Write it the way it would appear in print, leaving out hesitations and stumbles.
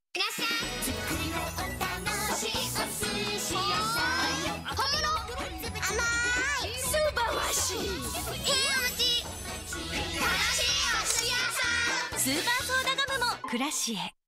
いらっしゃい。作りのお楽しいお寿司屋さん。本物。甘い。素晴らしい。いいお餅。楽しいお寿司屋さん。 スーパーソーダガムもクラシエ。